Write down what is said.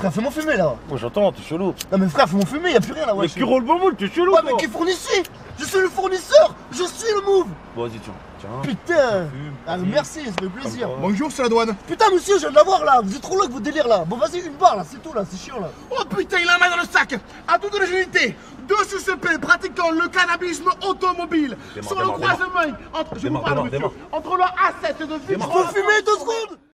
frère, fais-moi fumer là. Moi j'entends, t'es chelou. Non mais frère, fais-moi fumer, y'a plus rien là, Mais ouais. qui roule bon moule, t'es chelou Ouais, toi. mais qui fournissait? Je suis le fournisseur. Je suis le move. Bon, vas-y, tiens. Putain. Fume, Ah vas-y. merci, ça fait plaisir. Comme Bonjour, c'est la douane. Putain monsieur, je viens de l'avoir là. Vous êtes trop loin avec vos délires là. Bon vas-y, une barre là, c'est tout là, c'est chiant là. Oh putain, il a la main dans le sac. À toute l'agilité. 2 CCP pratiquant le cannabisme automobile. Démarre, Sur le démarre, croisement entre, je vous Démarre, parle, démarre, monsieur, démarre. entre le A7 de Je peux fumer 2 secondes.